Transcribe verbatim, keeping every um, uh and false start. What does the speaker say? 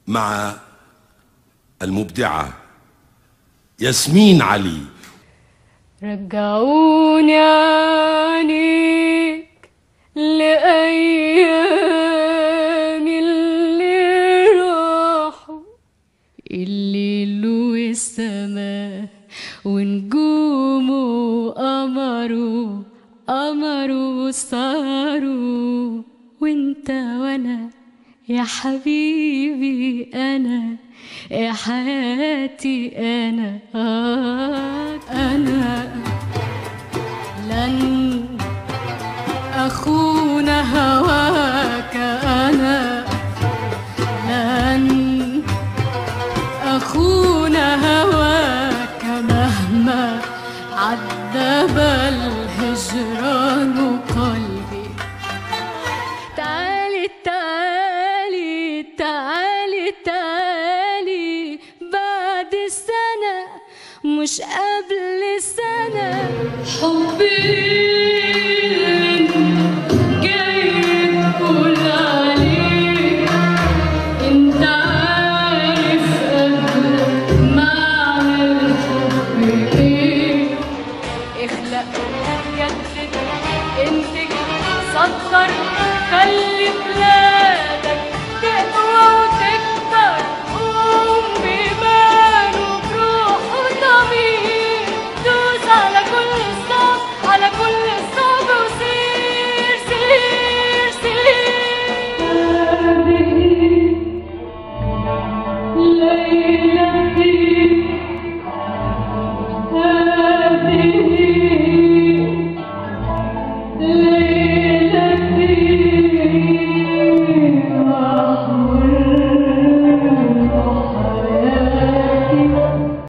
مع المبدعة ياسمين علي. رجعوني عنيك لأيام اللي راحوا، الليل والسماء ونجومه قمروا قمروا وسهروا، وانت وانا يا حبيبي انا يا حياتي انا آه انا لن اخون هواك، انا لن اخون هواك مهما عذب الهجران قلبي. تعالي تعالي تعالي تعالي بعد سنة مش قبل سنة، حبي